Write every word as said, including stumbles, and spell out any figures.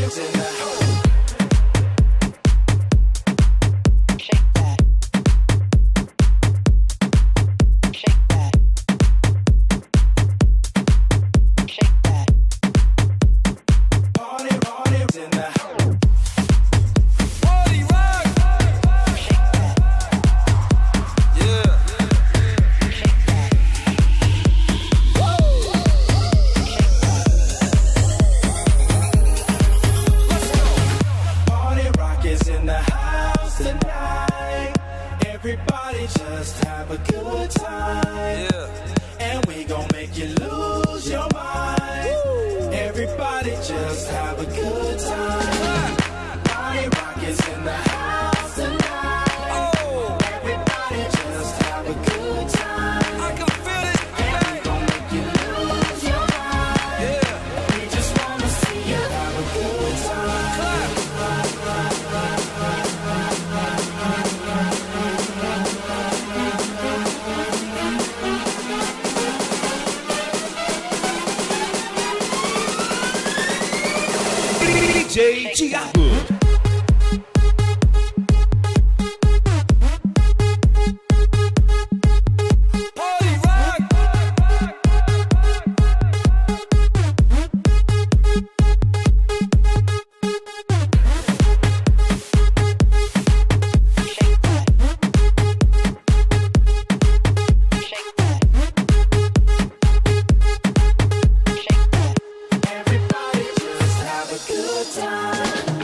Everybody just have a good time, yeah. And we gon' make you lose your mind. Woo. Everybody just have a good time. Party rock is in the house tonight. Oh. Everybody just have a good time. I can feel it. And we gon' make you lose your mind. Yeah. We just wanna see you have a good time. Clap. D J Thiago. Everybody just have a good time.